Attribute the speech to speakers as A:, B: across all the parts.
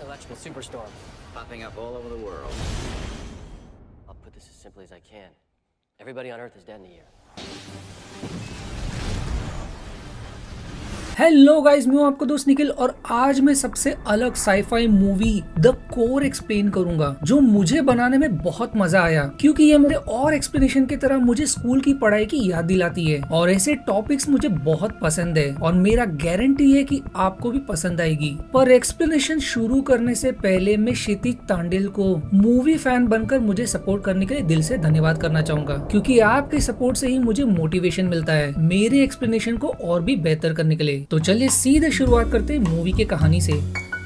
A: electrical superstorm
B: popping up all over the world.
A: I'll put this as simply as I can. Everybody on Earth is dead in a year.
C: Hello guys, मैं हूं आपका दोस्त निखिल और आज मैं सबसे अलग sci fi movie the core explain करूंगा जो मुझे बनाने में बहुत मजा आया, क्योंकि ये मेरे और एक्सप्लेनेशन की तरह मुझे स्कूल की पढ़ाई की याद दिलाती है और ऐसे टॉपिक्स मुझे बहुत पसंद है और मेरा गारंटी है कि आपको भी पसंद आएगी। पर एक्सप्लेनेशन शुरू करने से पहले मैं क्षितिज तांडेल को मूवी फैन बनकर मुझे सपोर्ट करने के लिए दिल से धन्यवाद करना चाहूंगा, क्योंकि आपके सपोर्ट से ही मुझे मोटिवेशन मिलता है मेरे एक्सप्लेनेशन को और भी बेहतर करने के लिए। तो चलिए सीधे शुरुआत करते हैं मूवी की कहानी से।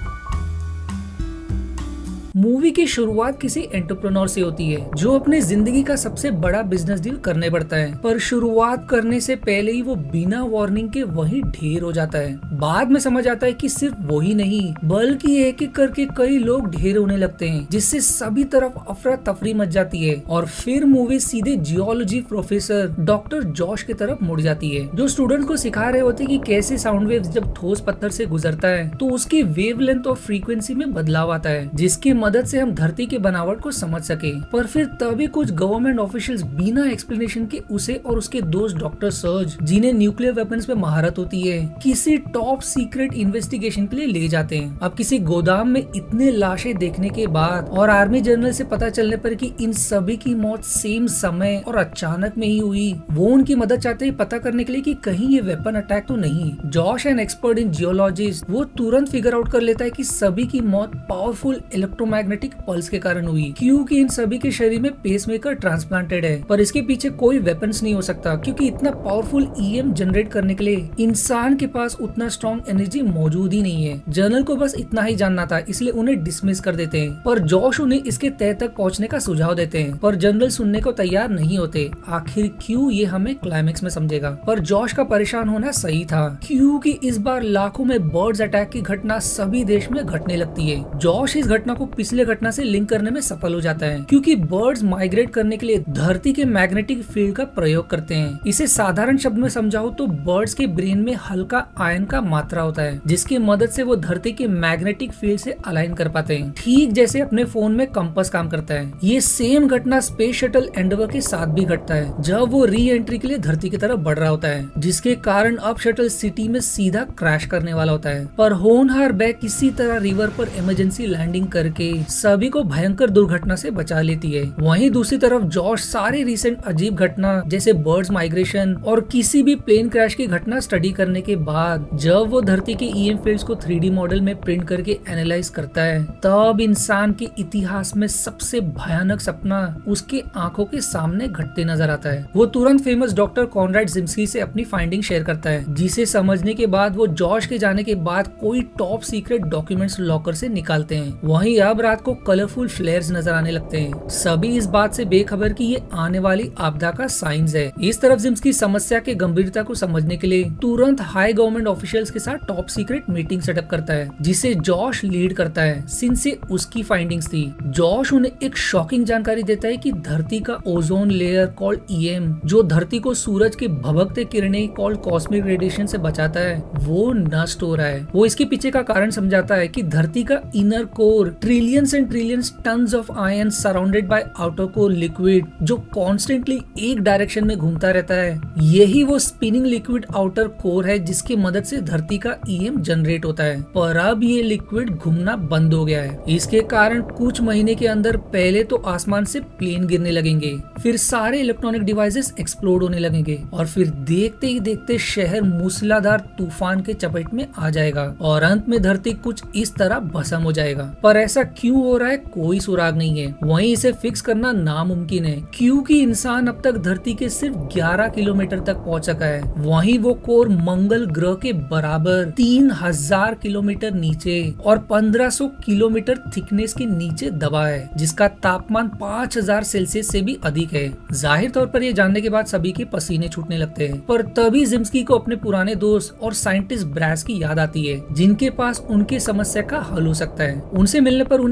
C: मूवी की शुरुआत किसी एंटरप्रेन्योर से होती है जो अपनी जिंदगी का सबसे बड़ा बिजनेस डील करने पड़ता है, पर शुरुआत करने से पहले ही वो बिना वार्निंग के वहीं ढेर हो जाता है। बाद में समझ आता है कि सिर्फ वही नहीं बल्कि एक एक करके कई लोग ढेर होने लगते हैं, जिससे सभी तरफ अफरा तफरी मच जाती है और फिर मूवी सीधे जियोलॉजी प्रोफेसर डॉक्टर जॉश की तरफ मुड़ जाती है, जो स्टूडेंट को सिखा रहे होते कि कैसे साउंड वेव्स जब ठोस पत्थर से गुजरता है तो उसकी वेवलेंथ और फ्रीक्वेंसी में बदलाव आता है, जिसकी मदद से हम धरती के बनावट को समझ सके। पर फिर तभी कुछ गवर्नमेंट ऑफिशियल्स बिना एक्सप्लेनेशन के उसे और उसके दोस्त डॉक्टर सर्ज, जिन्हें न्यूक्लियर वेपन्स में महारत होती है, किसी टॉप सीक्रेट इन्वेस्टिगेशन के लिए ले जाते हैं। अब किसी गोदाम में इतने लाशें देखने के बाद और आर्मी जनरल से पता चलने पर कि इन सभी की मौत सेम समय और अचानक में ही हुई, वो उनकी मदद चाहते हैं पता करने के लिए कि कहीं ये वेपन अटैक तो नहीं। Josh an expert in geologist, वो तुरंत फिगर आउट कर लेता है कि सभी की मौत पावरफुल इलेक्ट्रोमैग्नेटिक पल्स के कारण हुई, क्योंकि इन सभी के शरीर में पेसमेकर ट्रांसप्लांटेड है। पर इसके पीछे कोई वेपन्स नहीं हो सकता, क्योंकि इतना पावरफुल ईएम जनरेट करने के लिए इंसान के पास उतना स्ट्रॉन्ग एनर्जी मौजूद ही नहीं है। जनरल को बस इतना ही जानना था, इसलिए उन्हें डिसमिस कर देते हैं। पर जॉश उन्हें इसके तह तक पहुंचने का सुझाव देते हैं, पर जनरल सुनने को तैयार नहीं होते। आखिर क्यों, ये हमें क्लाइमेक्स में समझेगा। पर जॉश का परेशान होना सही था, क्योंकि इस बार लाखों में बर्ड्स अटैक की घटना सभी देश में घटने लगती है। जॉश इस घटना को पिछले घटना से लिंक करने में सफल हो जाता है, क्योंकि बर्ड्स माइग्रेट करने के लिए धरती के मैग्नेटिक फील्ड का प्रयोग करते हैं। इसे साधारण शब्द में समझाओ तो बर्ड्स के ब्रेन में हल्का आयन का मात्रा होता है, जिसकी मदद से वो धरती के मैग्नेटिक फील्ड से अलाइन कर पाते हैं, ठीक जैसे अपने फोन में कंपास काम करता है। ये सेम घटना स्पेस शटल एंडेवर के साथ भी घटता है, जब वो री एंट्री के लिए धरती की तरफ बढ़ रहा होता है, जिसके कारण अब शटल सिटी में सीधा क्रैश करने वाला होता है। पर होनहार बैग किसी तरह रिवर पर इमरजेंसी लैंडिंग करके सभी को भयंकर दुर्घटना से बचा लेती है। वहीं दूसरी तरफ जॉश सारे रिसेंट अजीब घटना जैसे बर्ड्स माइग्रेशन और किसी भी प्लेन क्रैश की घटना स्टडी करने के बाद जब वो धरती के ईएम फील्ड्स को 3D मॉडल में प्रिंट करके एनालाइज करता है, तब इंसान के इतिहास में सबसे भयानक सपना उसके आंखों के सामने घटते नजर आता है। वो तुरंत फेमस डॉक्टर कॉनराड जिम्स्की से अपनी फाइंडिंग शेयर करता है, जिसे समझने के बाद वो जॉश के जाने के बाद कोई टॉप सीक्रेट डॉक्यूमेंट्स लॉकर से निकालते हैं। वहीं अब रात को कलरफुल फ्लेयर्स नजर आने लगते हैं, सभी इस बात से बेखबर कि ये आने वाली आपदा का साइंस है। इस तरफ जिम्स्की समस्या के गंभीरता को समझने के लिए तुरंत हाई गवर्नमेंट ऑफिशियल्स के साथ टॉप सीक्रेट मीटिंग सेटअप करता है, जिसे जॉश लीड करता है, सिंस से उसकी फाइंडिंग्स थी। जॉश उन्हें एक शॉकिंग जानकारी देता है कि धरती का ओजोन लेयर कॉल्ड ईएम, जो धरती को सूरज के भभकते किरणें कॉल्ड कॉस्मिक रेडिएशन से बचाता है, वो नष्ट हो रहा है। वो इसके पीछे का कारण समझाता है कि धरती का inner core trillions and trillions tons of iron surrounded by outer core liquid, जो कॉन्स्टेंटली एक डायरेक्शन में घूमता रहता है, यही वो स्पिनिंग लिक्विड आउटर कोर है जिसकी मदद से धरती का ईएम जनरेट होता है। पर अब ये लिक्विड घूमना बंद हो गया है। इसके कारण कुछ महीने के अंदर पहले तो आसमान से प्लेन गिरने लगेंगे, फिर सारे इलेक्ट्रॉनिक डिवाइसेस एक्सप्लोड होने लगेंगे और फिर देखते ही देखते शहर मूसलाधार तूफान के चपेट में आ जाएगा और अंत में धरती कुछ इस तरह भस्म हो जाएगा। पर ऐसा क्यों हो रहा है, कोई सुराग नहीं है। वहीं इसे फिक्स करना नामुमकिन है, क्योंकि इंसान अब तक धरती के सिर्फ 11 किलोमीटर तक पहुंच सका है। वहीं वो कोर मंगल ग्रह के बराबर 3000 किलोमीटर नीचे और 1500 किलोमीटर थिकनेस के नीचे दबा है, जिसका तापमान 5000 सेल्सियस से भी अधिक है। जाहिर तौर पर ये जानने के बाद सभी के पसीने छूटने लगते हैं। पर तभी जिम्स्की को अपने पुराने दोस्त और साइंटिस्ट ब्रैस की याद आती है, जिनके पास उनकी समस्या का हल हो सकता है। उनसे मिलने पर उन्हें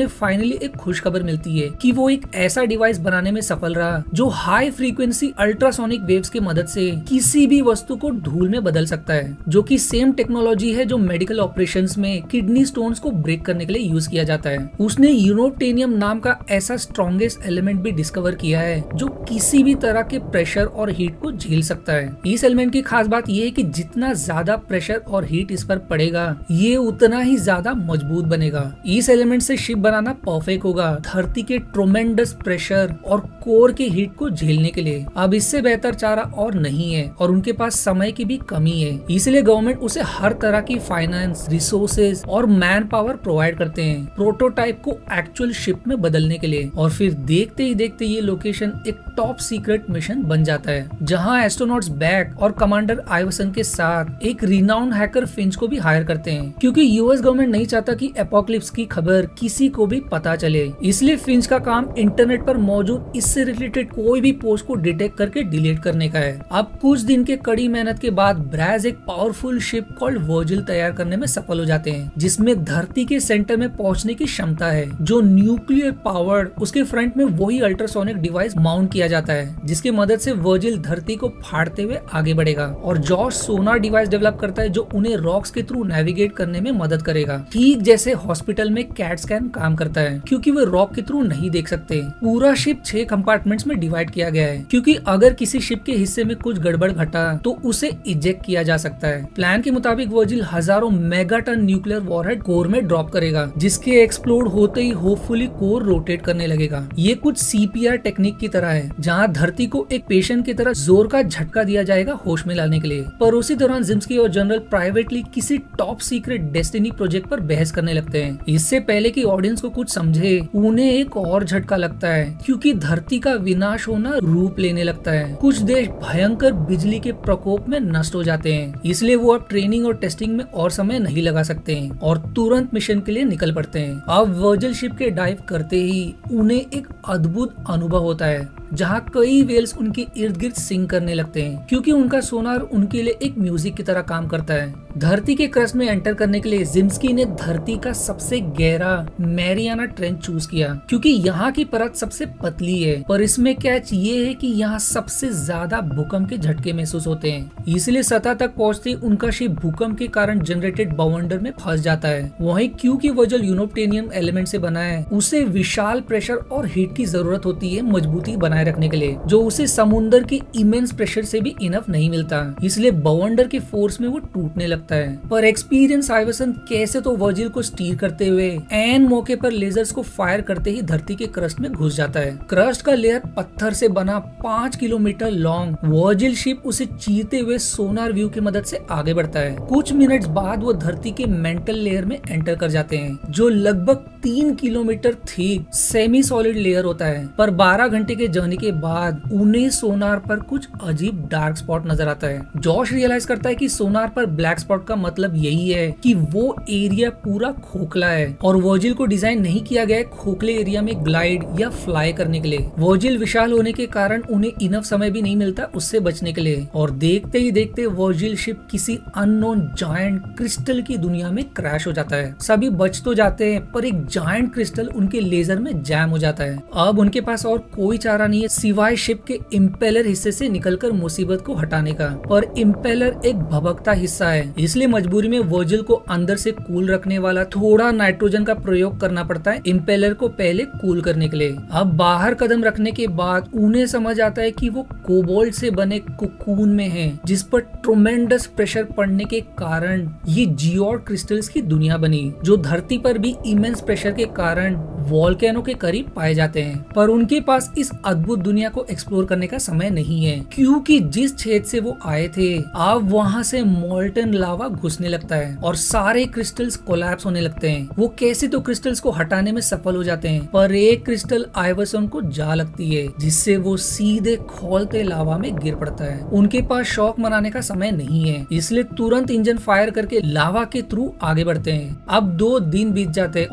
C: उन्हें फाइनली एक खुशखबर मिलती है कि वो एक ऐसा डिवाइस बनाने में सफल रहा जो हाई फ्रीक्वेंसी अल्ट्रासोनिक वेव्स की मदद से किसी भी वस्तु को धूल में बदल सकता है, जो कि सेम टेक्नोलॉजी है जो मेडिकल ऑपरेशंस में किडनी स्टोन्स को ब्रेक करने के लिए यूज किया जाता है। उसने यूरोटेनियम नाम का ऐसा स्ट्रॉन्गेस्ट एलिमेंट भी डिस्कवर किया है जो किसी भी तरह के प्रेशर और हीट को झेल सकता है। इस एलिमेंट की खास बात यह है कि जितना ज्यादा प्रेशर और हीट इस पर पड़ेगा ये उतना ही ज्यादा मजबूत बनेगा। इस एलिमेंट से शिप बनाना परफेक्ट होगा धरती के ट्रोमेंडस प्रेशर और कोर की हीट को झेलने के लिए। अब इससे बेहतर चारा और नहीं है और उनके पास समय की भी कमी है, इसलिए गवर्नमेंट उसे हर तरह की फाइनेंस, रिसोर्सेज और मैन पावर प्रोवाइड करते हैं प्रोटोटाइप को एक्चुअल शिप में बदलने के लिए। और फिर देखते ही देखते ये लोकेशन एक टॉप सीक्रेट मिशन बन जाता है जहां एस्ट्रोनॉट्स बैक और कमांडर आइवसन के साथ एक रिनाउंड हैकर फिंच को भी हायर करते हैं, क्योंकि यूएस गवर्नमेंट नहीं चाहता कि एपोक्लिप्स की खबर किसी को भी पता चले। इसलिए फिंच का काम इंटरनेट पर मौजूद इससे रिलेटेड कोई भी पोस्ट को डिटेक्ट करके डिलीट करने का है। अब कुछ दिन के कड़ी मेहनत के बाद ब्रैज एक पावरफुल शिप कॉल्ड वर्जिल तैयार करने में सफल हो जाते हैं, जिसमें धरती के सेंटर में पहुंचने की क्षमता है, जो न्यूक्लियर पावर्ड। उसके फ्रंट में वही अल्ट्रासोनिक डिवाइस माउंट किया जाता है जिसकी मदद से वर्जिल धरती को फाड़ते हुए आगे बढ़ेगा। और जॉश सोनार डिवाइस डेवलप करता है जो उन्हें रॉक्स के थ्रू नेविगेट करने में मदद करेगा, ठीक जैसे हॉस्पिटल में कैट स्कैन काम करता है, क्योंकि वे रॉक के थ्रू नहीं देख सकते। पूरा शिप 6 कंपार्टमेंट्स में डिवाइड किया गया है, क्योंकि अगर किसी शिप के हिस्से में कुछ गड़बड़ घटा तो उसे इजेक्ट किया जा सकता है। प्लान के मुताबिक वर्जिल हजारों मेगाटन न्यूक्लियर वॉरहेड कोर में ड्रॉप करेगा, जिसके एक्सप्लोड होते ही होपफुली कोर रोटेट करने लगेगा। ये कुछ सीपीआर टेक्निक की तरह है, जहां धरती को एक पेशेंट की तरह जोर का झटका दिया जाएगा होश में लाने के लिए। पर उसी दौरान जिम्स्की और जनरल प्राइवेटली किसी टॉप सीक्रेट डेस्टिनी प्रोजेक्ट पर बहस करने लगते हैं। इससे पहले कि ऑडियंस को कुछ समझे, उन्हें एक और झटका लगता है, क्योंकि धरती का विनाश होना रूप लेने लगता है। कुछ देश भयंकर बिजली के प्रकोप में नष्ट हो जाते हैं, इसलिए वो अब ट्रेनिंग और टेस्टिंग में और समय नहीं लगा सकते हैं और तुरंत मिशन के लिए निकल पड़ते हैं। अब वर्जिल शिप के डाइव करते ही उन्हें एक अद्भुत अनुभव होता है, जहां कई वेल्स उनके इर्द गिर्द सिंग करने लगते हैं, क्योंकि उनका सोनार उनके लिए एक म्यूजिक की तरह काम करता है। धरती के क्रस्ट में एंटर करने के लिए जिम्स्की ने धरती का सबसे गहरा मैरियाना ट्रेंच चूज किया, क्योंकि यहाँ की परत सबसे पतली है। पर इसमें कैच ये है कि यहाँ सबसे ज्यादा भूकंप के झटके महसूस होते हैं, इसलिए सतह तक पहुँचते उनका शिप भूकंप के कारण जनरेटेड बाउंडर में फंस जाता है। वहीं क्योंकि वर्जिल यूरोटेनियम एलिमेंट से बना है, उसे विशाल प्रेशर और हीट की जरूरत होती है मजबूती बनाए रखने के लिए, जो उसे समुद्र की इमेंस प्रेशर से भी इनफ नहीं मिलता, इसलिए बाउंडर के फोर्स में वो टूटने लगता है। पर एक्सपीरियंस आइवसन कैसे तो वर्जिल को स्टीर करते हुए एन मौके पर लेजर्स को फायर करते ही धरती के क्रस्ट में घुस जाता है। क्रस्ट का लेयर पत्थर से बना 5 किलोमीटर लॉन्ग वर्जिल शिप उसे चीरते हुए सोनार व्यू की मदद से आगे बढ़ता है। कुछ मिनट्स बाद वो धरती के मेंटल लेयर में एंटर कर जाते हैं, जो लगभग 3 kilometre thick semi solid layer होता है। पर 12 घंटे के जर्नी के बाद उन्हें सोनार पर कुछ अजीब डार्क स्पॉट नजर आता है। जॉश रियलाइज करता है कि सोनार पर ब्लैक स्पॉट का मतलब यही है कि वो एरिया पूरा खोखला है और वर्जिल को डिजाइन नहीं किया गया है खोखले एरिया में ग्लाइड या फ्लाई करने के लिए। वर्जिल विशाल होने के कारण उन्हें इनफ समय भी नहीं मिलता उससे बचने के लिए, और देखते ही देखते वर्जिल शिप किसी अननोन जायंट क्रिस्टल की दुनिया में क्रैश हो जाता है। सभी बच तो जाते हैं, पर एक जायंट क्रिस्टल उनके लेजर में जैम हो जाता है। अब उनके पास और कोई चारा नहीं है सिवाय शिप के इम्पेलर हिस्से से निकलकर मुसीबत को हटाने का। पर इम्पेलर एक भभकता हिस्सा है, इसलिए मजबूरी में वर्जिल को अंदर से कूल रखने वाला थोड़ा नाइट्रोजन का प्रयोग करना पड़ता है इम्पेलर को पहले कूल करने के लिए। अब बाहर कदम रखने के बाद उन्हें समझ आता है कि वो कोबाल्ट से बने कोकून में है, जिस पर ट्रोमेंडस प्रेशर पड़ने के कारण ये जियोड क्रिस्टल्स की दुनिया बनी, जो धरती पर भी इमेंस प्रेशर के कारण वोल्केनो के करीब पाए जाते हैं। पर उनके पास इस अद्भुत दुनिया को एक्सप्लोर करने का समय नहीं है, क्योंकि जिस छेद से वो आए थे अब वहाँ से मोल्टन लावा घुसने लगता है और सारे क्रिस्टल्स कोलैप्स होने लगते हैं। वो कैसे तो क्रिस्टल्स को हटाने में सफल हो जाते हैं, पर एक क्रिस्टल आइवसन को जा लगती है, जिससे वो सीधे खौलते लावा में गिर पड़ता है। उनके पास शॉक मनाने का समय नहीं है, इसलिए तुरंत इंजन फायर करके लावा के थ्रू आगे बढ़ते हैं। अब 2 दिन बीत जाते हैं और वो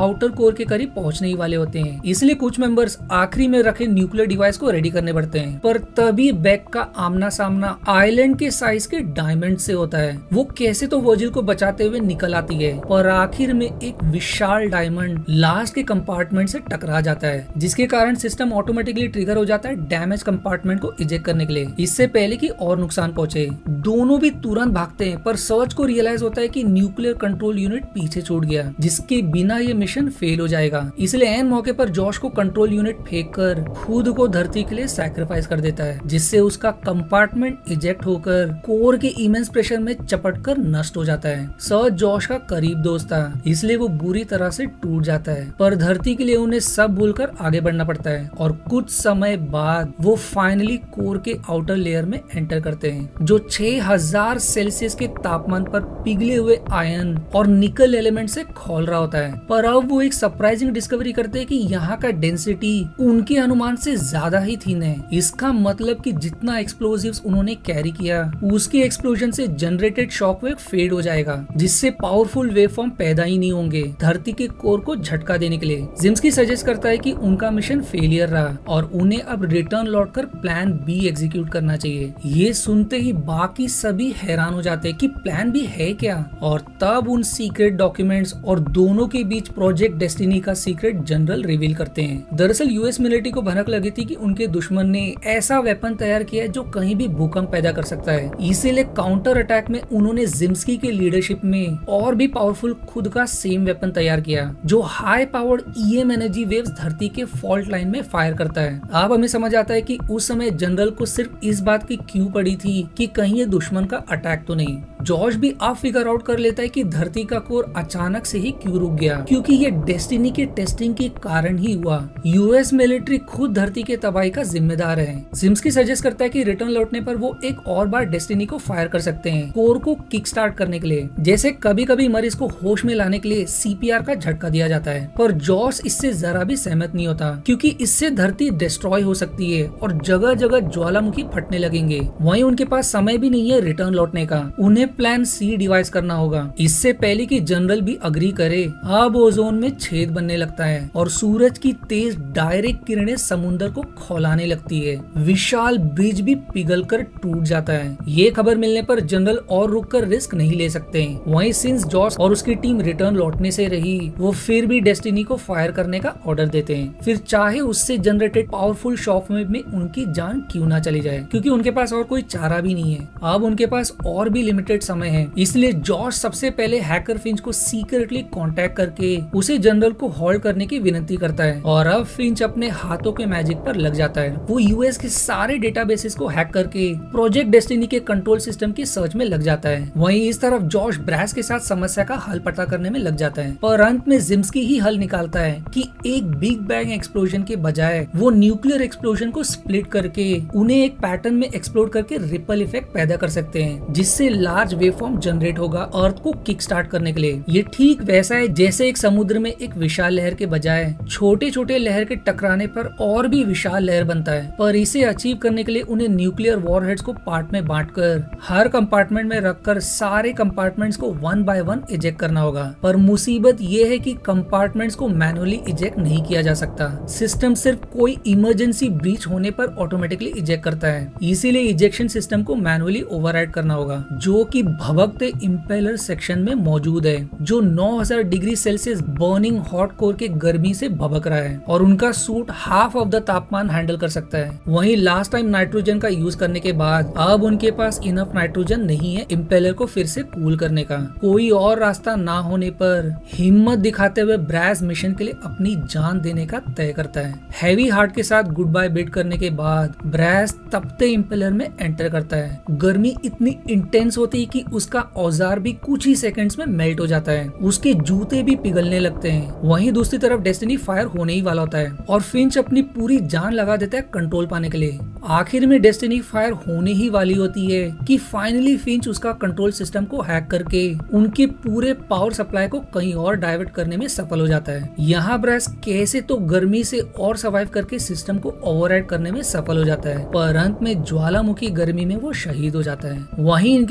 C: आउटर कोर के करीब पहुंचने ही वाले होते हैं, इसलिए कुछ मेंबर्स आखिरी में रखे न्यूक्लियर डिवाइस को रेडी करने पड़ते हैं। पर तभी बेक का आमना सामना आइलैंड के साइज के डायमंड से होता है। वो कैसे तो वर्जिल को बचाते हुए निकल आती है, पर आखिर में एक विशाल डायमंड लास्ट के कंपार्टमेंट से टकरा जाता है, जिसके कारण सिस्टम ऑटोमेटिकली ट्रिगर हो जाता है डैमेज कंपार्टमेंट को इजेक्ट करने के लिए, इससे पहले कि और नुकसान पहुंचे। दोनों भी तुरंत भागते हैं, पर सर्च को रियलाइज होता है कि न्यूक्लियर कंट्रोल यूनिट पीछे छूट गया, जिसके बिना ये मिशन फेल हो जाएगा। इसलिए एन मौके पर जॉश को कंट्रोल यूनिट फेंक कर खुद को धरती के लिए सैक्रिफाइस कर देता है, जिससे उसका कंपार्टमेंट इजेक्ट होकर कोर के इमेंस प्रेशर में चपट कर नष्ट हो जाता है। सर्च जॉश का करीब दोस्त था, इसलिए वो बुरी तरह से टूट जाता है, पर धरती के लिए उन्हें सब भूलकर आगे बढ़ना पड़ता है और कुछ समय बाद वो फाइनली कोर के आउटर लेयर में एंटर करते हैं, जो 6000 सेल्सियस के तापमान पर पिघले हुए आयरन और निकल एलिमेंट से खोल रहा होता है। पर अब वो एक सरप्राइजिंग डिस्कवरी करते हैं कि यहाँ का डेंसिटी उनके अनुमान से ज्यादा ही थिन है। इसका मतलब कि जितना एक्सप्लोजिव्स उन्होंने कैरी किया, उसके एक्सप्लोजन से जनरेटेड शॉकवेव फेड हो जाएगा, जिससे पावरफुल वेवफॉर्म पैदा ही नहीं होंगे धरती के कोर को झटका देने के लिए। जिम्स्की सजेस्ट करता है कि उनका मिशन फेलियर रहा और उन्हें अब रिटर्न लौटकर प्लान बी एग्जीक्यूट करना चाहिए। ये सुनते ही बाकी सभी हैरान हो जाते हैं कि प्लान बी है क्या, और तब उन सीक्रेट डॉक्यूमेंट्स और दोनों के बीच प्रोजेक्ट डेस्टिनी का सीक्रेट जनरल रिवील करते हैं। दरअसल यूएस मिलिट्री को भनक लगी थी कि उनके दुश्मन ने ऐसा वेपन तैयार किया है जो कहीं भी भूकंप पैदा कर सकता है, इसीलिए काउंटर अटैक में उन्होंने जिम्स्की के लीडरशिप में और भी पावरफुल खुद का सेम वेपन तैयार किया, जो high powered EM energy waves धरती के फॉल्ट लाइन में फायर करता है। अब हमें समझ आता है कि उस समय जनरल को सिर्फ इस बात की क्यों पड़ी थी कि कहीं ये दुश्मन का अटैक तो नहीं। जॉर्ज भी अब फिगर आउट कर लेता है कि धरती का कोर अचानक से ही क्यों रुक गया, क्योंकि ये डेस्टिनी के टेस्टिंग के कारण ही हुआ। यूएस मिलिट्री खुद धरती के तबाही का जिम्मेदार है। जिम्स्की सजेस्ट करता है कि रिटर्न लौटने पर वो एक और बार डेस्टिनी को फायर कर सकते हैं, कोर को किक स्टार्ट करने के लिए, जैसे कभी कभी मरीज को होश में लाने के लिए सीपीआर का झटका दिया जाता है। पर जॉर्ज इससे जरा भी सहमत नहीं होता, क्योंकि इससे धरती डिस्ट्रॉय हो सकती है और जगह जगह ज्वालामुखी फटने लगेंगे। वहीं उनके पास समय भी नहीं है रिटर्न लौटने का, उन्हें प्लान सी डिवाइस करना होगा इससे पहले कि जनरल भी अग्री करे। अब ओजोन में छेद बनने लगता है और सूरज की तेज डायरेक्ट किरणें समुद्र को खौलाने लगती है। विशाल ब्रिज भी पिघलकर टूट जाता है। ये खबर मिलने पर जनरल और रुककर रिस्क नहीं ले सकते। वहीं सिंस जॉर्ज और उसकी टीम रिटर्न लौटने से रही, वो फिर भी डेस्टिनी को फायर करने का ऑर्डर देते हैं, फिर चाहे उससे जनरेटेड पावरफुल शॉकवेव में उनकी जान क्यों ना चली जाए, क्योंकि उनके पास और कोई चारा भी नहीं है। अब उनके पास और भी लिमिटेड समय है, इसलिए जॉर्ज सबसे पहले हैकर फिंच को सीक्रेटली कांटेक्ट करके उसे जनरल को होल्ड करने की विनती करता है। और अब फिंच अपने हाथों के मैजिक पर लग जाता है। वो यूएस के सारे डेटाबेसेस को हैक करके प्रोजेक्ट डेस्टिनी के कंट्रोल सिस्टम की सर्च में लग जाता है। वहीं इस तरफ जॉर्ज ब्रैस के साथ समस्या का हल पता करने में लग जाता है, पर अंत में जिम्स्की ही हल निकालता है कि एक बिग बैंग एक्सप्लोजन के बजाय वो न्यूक्लियर एक्सप्लोजन को स्प्लिट करके उन्हें एक पैटर्न में एक्सप्लोड करके रिपल इफेक्ट पैदा कर सकते हैं, जिससे लार्ज वेवफॉर्म जनरेट होगा अर्थ को किक स्टार्ट करने के लिए। ये ठीक वैसा है जैसे एक समुद्र में एक विशाल लहर के बजाय छोटे छोटे लहर के टकराने पर और भी विशाल लहर बनता है। पर इसे अचीव करने के लिए उन्हें न्यूक्लियर वॉरहेड्स को पार्ट में बांटकर हर कंपार्टमेंट में रखकर सारे कंपार्टमेंट्स को वन बाय वन इजेक्ट करना होगा। पर मुसीबत ये है कि कंपार्टमेंट्स को मैनुअली इजेक्ट नहीं किया जा सकता। सिस्टम सिर्फ कोई इमरजेंसी ब्रीच होने पर ऑटोमेटिकली इजेक्ट करता है, इसीलिए इजेक्शन सिस्टम को मैनुअली ओवरराइड करना होगा, जो कि भभकते इंपेलर सेक्शन में मौजूद है, जो 9000 degree Celsius burning hot core के गर्मी से भभक रहा है और उनका सूट हाफ ऑफ द तापमान हैंडल कर सकता है। वहीं लास्ट टाइम नाइट्रोजन का यूज करने के बाद अब उनके पास इनफ नाइट्रोजन नहीं है इंपेलर को फिर से कूल करने का। कोई और रास्ता ना होने पर हिम्मत दिखाते हुए ब्रैस मिशन के लिए अपनी जान देने का तय करता है। हैवी हार्ट के साथ गुड बाय बिड करने के बाद ब्रैस तपते इंपेलर में एंटर करता है। गर्मी इतनी इंटेंस होती है कि उसका औजार भी कुछ ही सेकंड्स में मेल्ट हो जाता है, उसके जूते भी पिघलने लगते हैं। वहीं दूसरी तरफ डेस्टिनी फायर होने ही वाला होता है और फिंच अपनी पूरी जान लगा देता है कंट्रोल पाने के लिए। आखिर में डेस्टिनी फायर होने ही वाली होती है कि फाइनली फिंच उसका कंट्रोल सिस्टम को हैक करके उनके पूरे पावर सप्लाई को कहीं और डाइवर्ट करने में सफल हो जाता है। यहाँ ब्रैस कैसे तो गर्मी से और सर्वाइव करके सिस्टम को ओवरराइड करने में सफल हो जाता है, पर अंत में ज्वालामुखी गर्मी में वो शहीद हो जाता है। वहीं इनके पास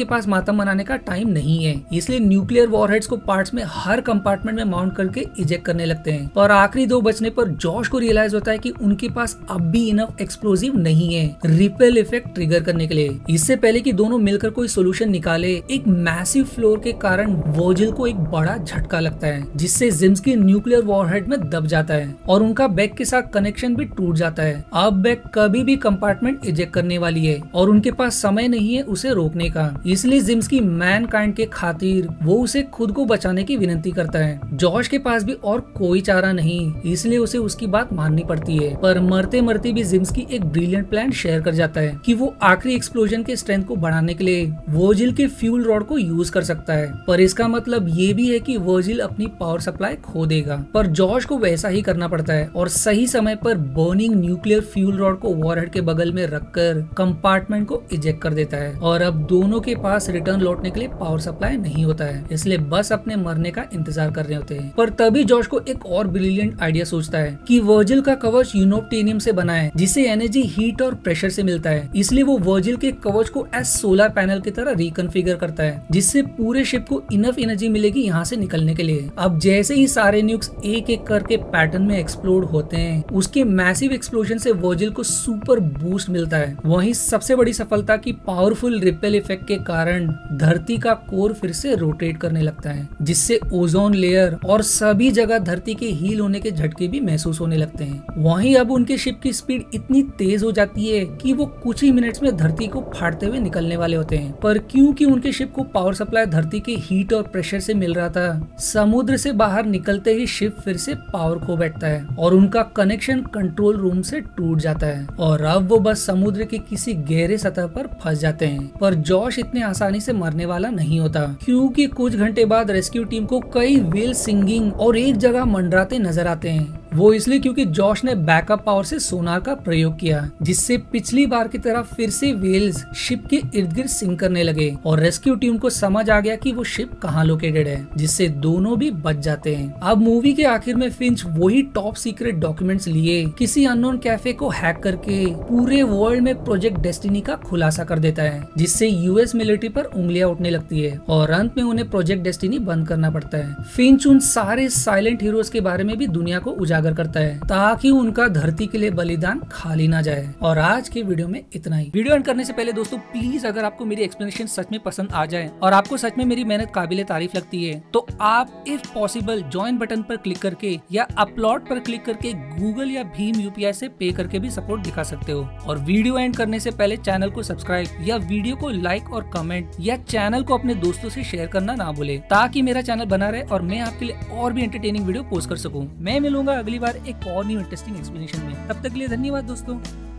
C: खत्म बनाने का टाइम नहीं है, इसलिए न्यूक्लियर वॉरहेड्स को पार्ट्स में हर कंपार्टमेंट में माउंट करके इजेक्ट करने लगते हैं। पर आखिरी 2 बचने पर जॉश को रियलाइज होता है कि उनके पास अब भी इनफ एक्सप्लोजिव नहीं है रिपेल इफेक्ट ट्रिगर करने के लिए। इससे पहले कि दोनों मिलकर कोई सोल्यूशन निकाले, एक मैसिव फ्लोर के कारण वर्जिल को एक बड़ा झटका लगता है, जिससे जिम्स्की न्यूक्लियर वॉरहेड में दब जाता है और उनका बैग के साथ कनेक्शन भी टूट जाता है। अब बैग कभी भी कंपार्टमेंट इजेक्ट करने वाली है और उनके पास समय नहीं है उसे रोकने का, इसलिए जिम्स्की मैनकाइंड के खातिर वो उसे खुद को बचाने की विनती करता है। जॉश के पास भी और कोई चारा नहीं, इसलिए उसे उसकी बात माननी पड़ती है। पर मरते मरते भी जिम्स्की एक ब्रिलियंट प्लान शेयर कर जाता है कि वो आखिरी एक्सप्लोजन के स्ट्रेंथ को बढ़ाने के लिए वर्जिल के फ्यूल रॉड को यूज कर सकता है। पर इसका मतलब ये भी है कि वर्जिल अपनी पावर सप्लाई खो देगा। पर जॉश को वैसा ही करना पड़ता है और सही समय पर बर्निंग न्यूक्लियर फ्यूल रॉड को वॉरहेड के बगल में रखकर कंपार्टमेंट को इजेक्ट कर देता है। और अब दोनों के पास रिटर्न लौटने के लिए पावर सप्लाई नहीं होता है, इसलिए बस अपने मरने का इंतजार कर रहे होते हैं। पर तभी जॉश को एक और ब्रिलियंट आइडिया सोचता है कि वर्जिल का कवच यूनोप्टेनियम से बना है, जिसे एनर्जी हीट और प्रेशर से मिलता है। इसलिए वो वर्जिल के कवच को एज सोलर पैनल की तरह रिकॉन्फ़िगर करता है, जिससे पूरे शिप को इनफ एनर्जी मिलेगी यहाँ से निकलने के लिए। अब जैसे ही सारे न्यूक्स एक एक करके पैटर्न में एक्सप्लोड होते हैं, उसके मैसिव एक्सप्लोजन से वर्जिल को सुपर बूस्ट मिलता है। वहीं सबसे बड़ी सफलता की पावरफुल रिपेल इफेक्ट के कारण धरती का कोर फिर से रोटेट करने लगता है, जिससे ओजोन लेयर और सभी जगह धरती के हील होने के झटके भी महसूस होने लगते हैं। वहीं अब उनके शिप की स्पीड इतनी तेज हो जाती है कि वो कुछ ही मिनट्स में धरती को फाड़ते हुए निकलने वाले होते हैं। पर क्योंकि उनके शिप को पावर सप्लाई धरती के हीट और प्रेशर से मिल रहा था, समुद्र से बाहर निकलते ही शिप फिर से पावर खो बैठता है और उनका कनेक्शन कंट्रोल रूम से टूट जाता है और अब वो बस समुद्र के किसी गहरे सतह पर फंस जाते हैं। पर जॉश इतने आसानी से मरने वाला नहीं होता, क्योंकि कुछ घंटे बाद रेस्क्यू टीम को कई व्हेल सिंगिंग और एक जगह मंडराते नजर आते हैं। वो इसलिए क्योंकि जॉश ने बैकअप पावर से सोनार का प्रयोग किया, जिससे पिछली बार की तरह फिर से व्हेल्स शिप के इर्द गिर्द सिंक करने लगे और रेस्क्यू टीम को समझ आ गया कि वो शिप कहाँ लोकेटेड है, जिससे दोनों भी बच जाते हैं। अब मूवी के आखिर में फिंच वही टॉप सीक्रेट डॉक्यूमेंट्स लिए किसी अननोन कैफे को हैक करके पूरे वर्ल्ड में प्रोजेक्ट डेस्टिनी का खुलासा कर देता है, जिससे यूएस मिलिट्री पर उंगलियां उठने लगती है और अंत में उन्हें प्रोजेक्ट डेस्टिनी बंद करना पड़ता है। फिंच उन सारे साइलेंट हीरोज के बारे में भी दुनिया को उजागर करता है, ताकि उनका धरती के लिए बलिदान खाली ना जाए। और आज के वीडियो में इतना ही। वीडियो एंड करने से पहले दोस्तों प्लीज, अगर आपको मेरी एक्सप्लेनेशन सच में पसंद आ जाए और आपको सच में मेरी मेहनत काबिले तारीफ लगती है, तो आप इफ पॉसिबल ज्वाइन बटन पर क्लिक करके या अपलोड पर क्लिक करके गूगल या भीम यूपीआई से पे करके भी सपोर्ट दिखा सकते हो। और वीडियो एंड करने से पहले चैनल को सब्सक्राइब या वीडियो को लाइक और कमेंट या चैनल को अपने दोस्तों से शेयर करना ना भूले, ताकि मेरा चैनल बना रहे और मैं आपके लिए और भी एंटरटेनिंग वीडियो पोस्ट कर सकूं। मैं मिलूंगा अगली बार एक और न्यू इंटरेस्टिंग एक्सप्लेनेशन में। तब तक के लिए धन्यवाद दोस्तों।